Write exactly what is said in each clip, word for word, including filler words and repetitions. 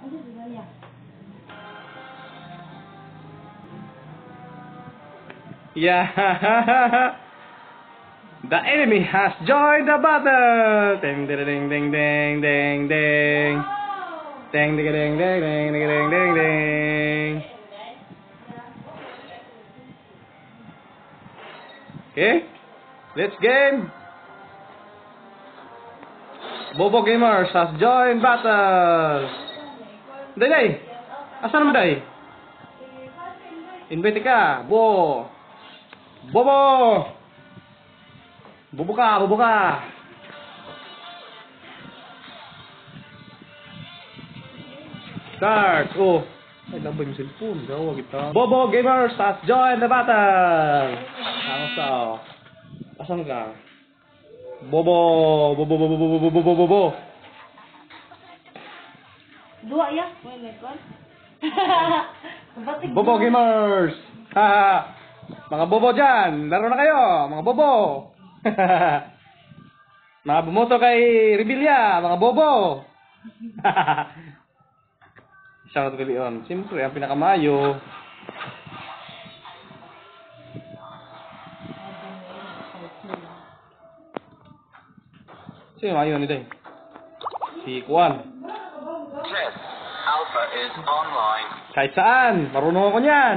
Yeah. The enemy has joined the battle. Ding ding ding ding ding ding ding. Ding ding ding ding ding ding ding ding ding. Okay, let's game. Bobo Gamers has joined battle. Day day, asan mo day? Invite ka, Bo. Bobo. Bobo ka, bobo ka. Start. Oh, ay lambay yung cellphone. Gawa kita. Bobo Gamers has joined the battle. Ano sa? Asan ka? Bobo, bobo, bobo, bobo, bobo, bobo, bobo. Dua ya? Wala kon. Bobo Gamers. Ha. Mga bobo dyan, laro na kayo, mga bobo. Mga bumoto kay Rebilla, mga bobo. Shoutout kay Leon. Siyempre, ang pinakamayo. Sino mayo nito eh? Si Kuan. Chess Alpha is online. Kahit saan, marunong ako niyan.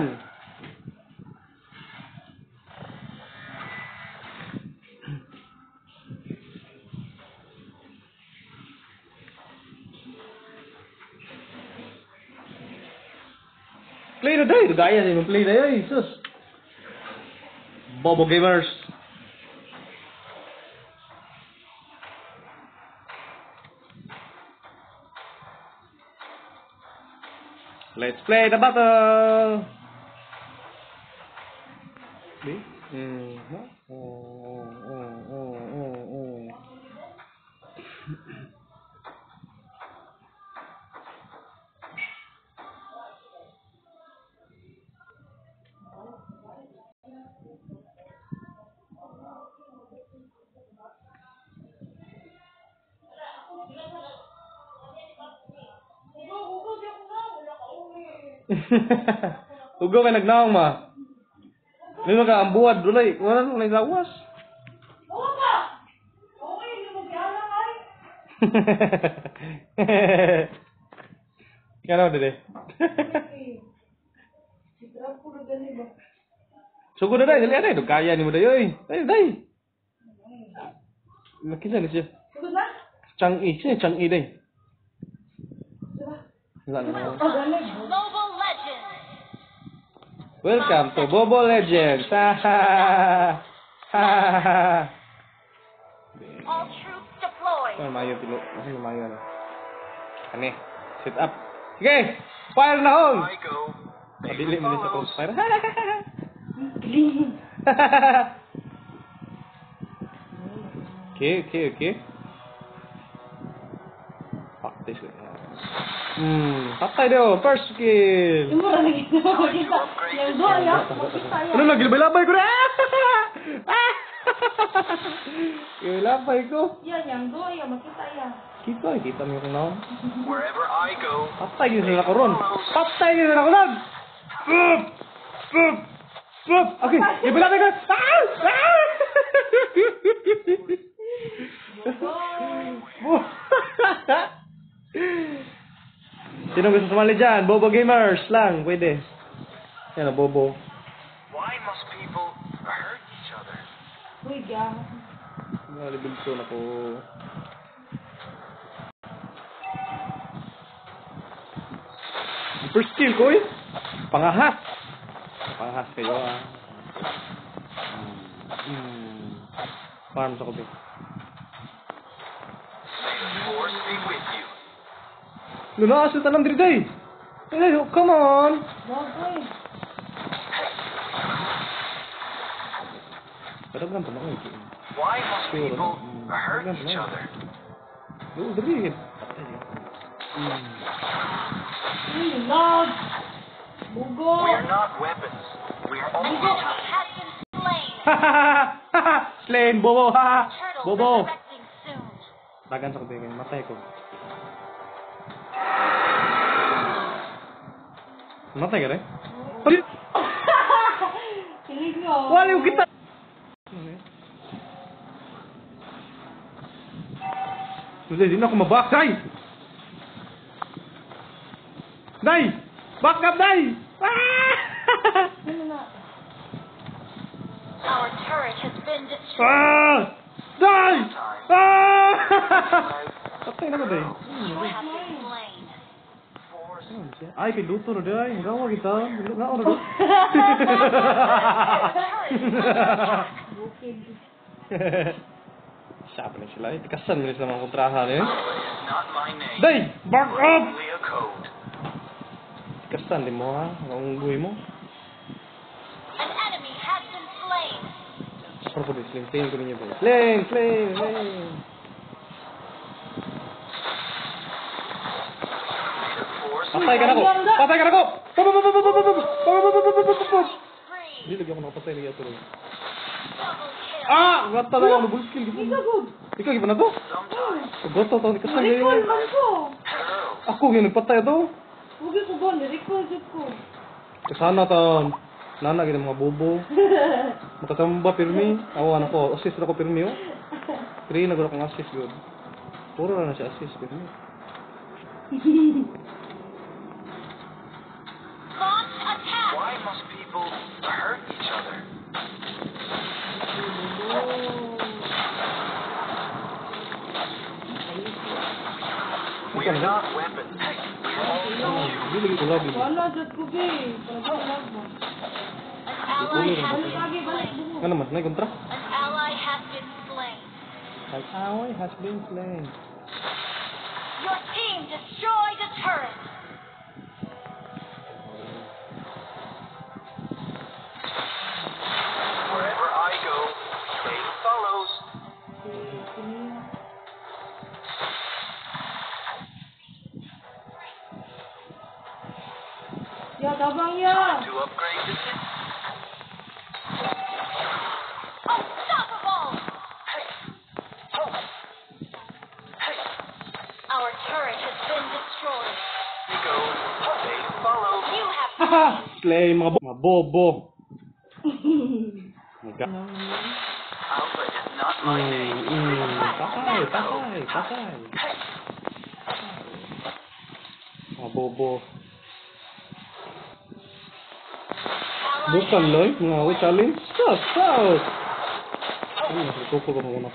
Play na day, gaya din mo play na yun, sus. Bobo Gamers. Let's play the battle. See? Mm. Oh, oh, oh, oh, oh. Ugo kay nagnaong ma. Lima ka ang buwad dulay, wala nang lawas. Oo ka. Okay, hindi mo gyala kay. Kano dede? Sitra ko na dali ba. Sugod na dai, dali na dai, kaya ni mo dai oy. Dai dai. Nakita ni siya. Sugod na? Chang-i, siya Chang-i dai. Diba? Wala na. Oh, dali. Mobile Legends. Welcome to Bobo Legends. Ha ha ha. All troops deployed. Ano mayo pilo? Ano mayo na? Ani, set up. Sige, fire na hon. I go. Madili mo sa crossfire. Okay, okay, okay. Fuck this. Hmm, patay daw, first kill. Yung mura lagi na makita. Yung dua ya, makita ya. Ano lagi labay ko na? Yung labay ko. Yan, yung dua ya, makita ya. Kita, kita mo yung naon. Wherever I go. Patay din sila ko ron. Patay din sila ko ron. Boop! Boop! Boop! Okay, yung labay ko. Ah! Ah! Sino gusto sumali dyan? Bobo Gamers lang, pwede. Yan o, Bobo. Why must people hurt each other? Uy, ya. Nalibigso na po. First kill ko eh. Pangahas. Pangahas kayo ah. Hmm. Farm sa kubi. Force be with you. Luna, asa tanam diri day. Hey, come on. Bagoy. Kadang kan tanam ko. Why must people hurt each other? Lu diri. Uy, log. Bugo. We are not weapons. We are only Enemy has been slain. Slain, Bobo, ha. Turtle Bobo. resurrecting soon. Dagan sa kubi, matay ko. Namatay ka rin? Pari! Kilig mo. Waliw kita! Dali, di na ako mabak. Day! Day! Back up, Day! Ah! Ano na? Our turret has been destroyed. Ah! Day! Ah! Patay na ka, Day. You have been slain. Ay, kay Luto na, Day. Gawa kita. Nga ako na, Day. Bukid. Siya pa na sila. Eh, tikasan mo sila mga kontrahan eh. It is not my name. Day! Back up! Only a code. Tikasan din mo ha. Ang buhay mo. An enemy has been slain. Para po din, sling. Sling ko ninyo, boy. Sling! Sling! Sling! Force. Patay ka na ko! Patay ka na ko! Free. Hindi, lagi ako nakapatay. Lagi ako rin. Double kill. Ah! Gata na yung double skill. Ikaw, good. Ikaw, iba na to? Sometimes. Gata to. Tikasan Recall ngayon. man ko. Hello. Ako yung nagpatay to. Huwag ko ba? Recall dyan ko. Kasana to. Nana, gina mga bobo. Makakamba pirmi. Awan ako. Assist na ko pirmi oh. Pero yun nagulak ng assist yun. Puro na na siya assist pirmi. Launch attack. Why must people hurt each other? We are not weapons. We are also humans. Hindi lagi ko lagi. Wala dyan ko, be. Parang lag mo. An ally has Balik been lagi, balik slain. mo. Ano naman? May kontra? An ally has been slain. An ally has been slain. Your team destroyed a turret. Wherever I go, Satan follows. Ya, tabang ya. To upgrade the system. Unstoppable. Our turret has been destroyed. We go. Satan follows. You have Haha! Slay mga, bo mga bobo. My God. Alpha is not my Mm, name. mm. Patay, patay, patay. Mga bobo. ally Bukan loy, mga awit challenge. Sus, sus! Ano, nagtukol ko muna.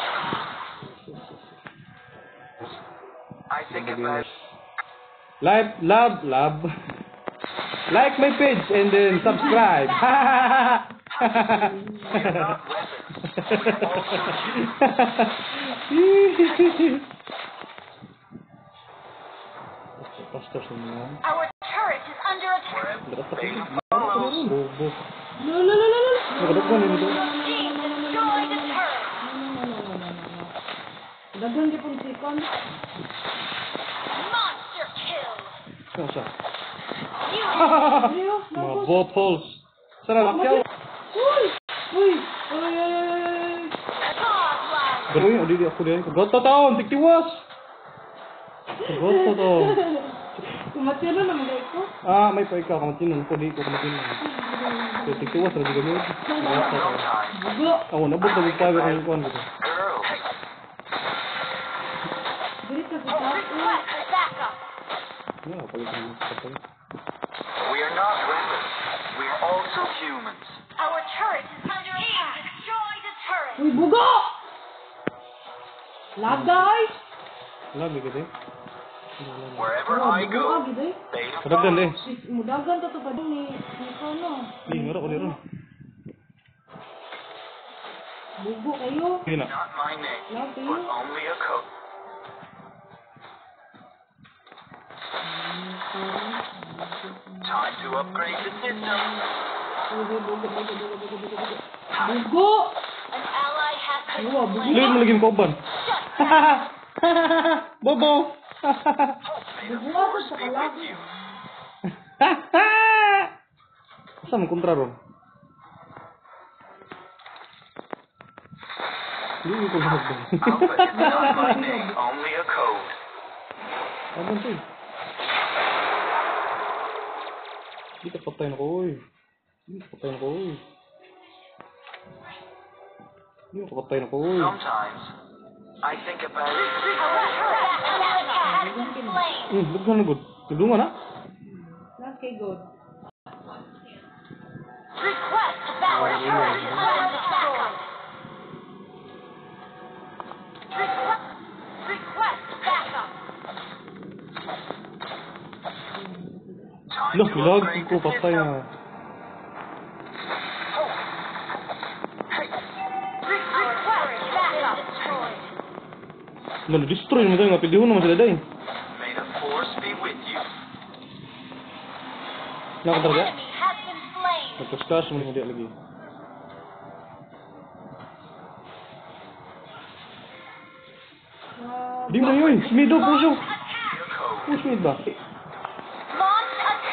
I think about Like, love, love. Like my page and then subscribe. we are not weapons. We are also humans. Pastor semua. our turret is under attack. Berat tapi. Satan follows. Bobo. No, no, no, no, no. Nakadagwan yun ito. Team destroyed a turret. Dagan di pun sikon. Monster kill. Ano siya? You Ayo, Mga bagus. bottles. Sana lakyaw. Uy! Uy! Uy, uy, uy, uy. godlike. Garo yun, di ako din. Goto taon, tiktiwas. Goto taon. Kumatira na mga ito. Ah, may pa ikaw, kamatinon ko, di ko kamatinon. So, tiktiwas, radi gamit. Goto taon. Bugo. Ako, nabot na yung power ng ikuan dito. Girl. Dili ka sa taas. Request for backup. Ano, palitan mo sa kapal. We are not weapons. We are also humans. Our turret is under attack. Destroyed a turret. Uy, bugo! Lagay! Labi ka din. Wherever Oh, I bugo go, agi day. Satan Kadagdan eh. follows. Mudagan to to pa din ni ni kono. Di, ngara ko dito. Bugo kayo. Sige na. Not my name, Love you. but only a code. Time to upgrade the system. Bugo! An ally has been Wah, bugo. Lain mo lagi yung kauban. Bobo! May the Bugo force sa be with kalaki. you. Asa mo kontra ron? Hindi ko mahal ba? Alpha is not my name, only a code. Aman to eh. Hindi ka patay na ko, oy. Hindi ka patay na ko, oy. Hindi ka patay na ko, oy. Sometimes, I think about it. Hmm, lughan na good. Nagdungan na? Not kay good. Request power turret is under attack. Request, request backup. Time Look, to lag upgrade ko, the patay system. na. Request backup. Destroyed. Lalo, destroy mo tayo nga. Pildihon naman sila dahil. May the force be with you. Naka talaga? Enemy has been slain. Nagkaskas mo hindi lagi. Di mo na yun. Smid o, puso. Attack. Your code. Puso smid ba? Launch attack.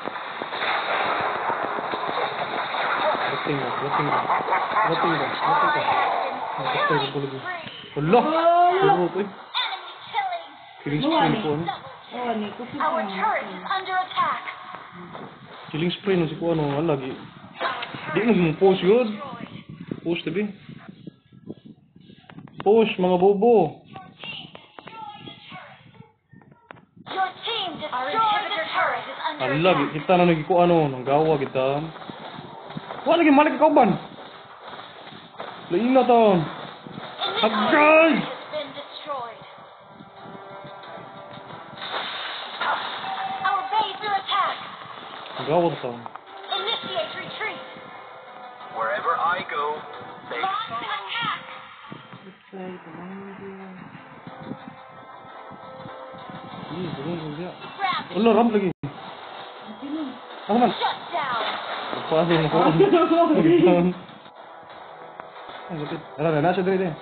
Rating ba? Rating ba? Rating ba? Rating ba? Nagkastay ko lagi. Wala! Puro ito eh. Enemy killing. Killing spray ko ano. Oh, ani ko sa Our turret is under attack. Killing spray no si ko ano. Ang lagi. Our Di turret mo yung post yun. destroyed. Push tabi. Push mga bobo. Your team destroyed the turret is under Ang lagi. attack. Kita na nagi ko ano. Nanggawa kita. Wala lagi malik ikaw ban. Lain na taon. Agay! Initiator has been destroyed. Our base are attacked. Nanggawa ta taon. Initiate retreat. Wherever I go, they Launch follow. attack. Try to lang. Ih, turun turun dia. Rapid. Wala ram lagi. Sino? Ako man. Shut down. Pasok na ko. Ang gupit. Ara na nasa diri.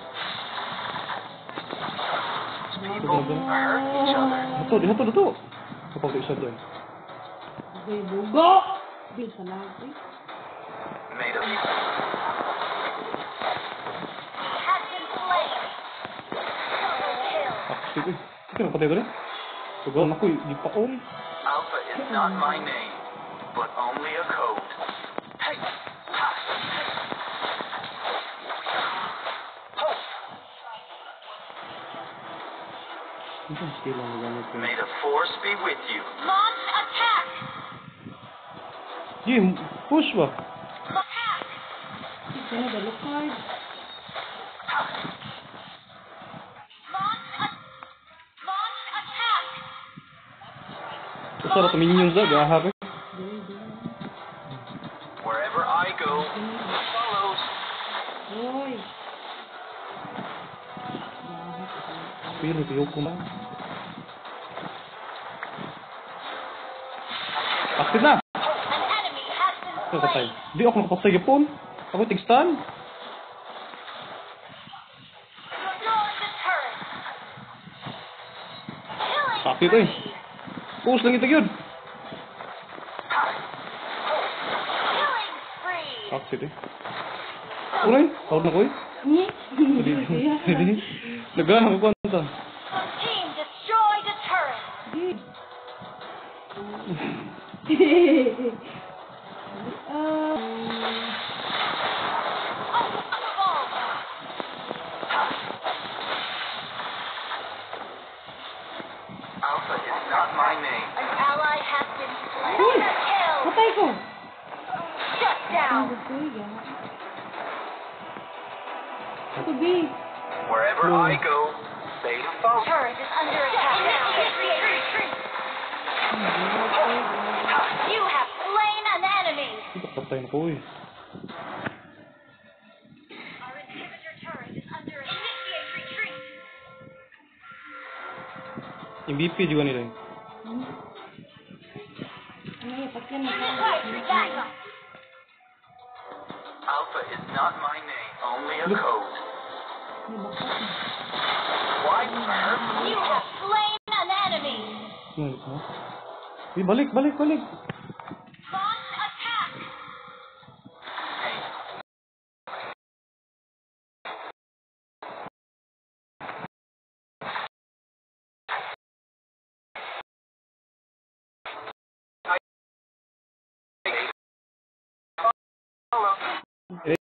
People hurt each other. Hato, di hato dito. Kapag isa doon. Okay, bugo! Di sa lagi. May the Has been slain. Double kill. Ah, sige. Sige na patay ko rin. Tugon ako, di pa ko rin. Alpha is not my name, but only a code. Hey! Ha! Ho! Ito ang skill ang gamit ko. May the force be with you. Launch attack. Di, push ba? Attack. Sino ba lukay? Ha! Launch a- launch attack. Ito sarap minions na, gahar eh. Wherever I go, follows. Hoy! Pero tiyo ko na. Akit na! An enemy has Ito been katay. slain. Di ako nakapatay yapon. Ako tigstan. Destroy the turret. Killing Akit eh. spree. Push lang ito yun. Killing spree. Akit eh. Uray, tawad na ko eh. Ni? Hindi. Hindi. Nagana ko kwanta. Your team destroyed a turret. Ah, Unstoppable. Alpha is not my name. An ally has been slain. Uy! Mega kill. patay ko! Shut down. Ito, B. Wherever No. I go, they follow. Turret is under attack. Initiate retreat. You have slain an enemy. Ito patay na ko eh. Our inhibitor turret is under attack. Initiate retreat. M V P juga nila eh. Ano yung patyan na Initiate backup. Alpha is not my name, only a code. May bakas na. Why hurt me? You have slain an enemy. Ano ito? Eh, balik, balik, balik. Hello.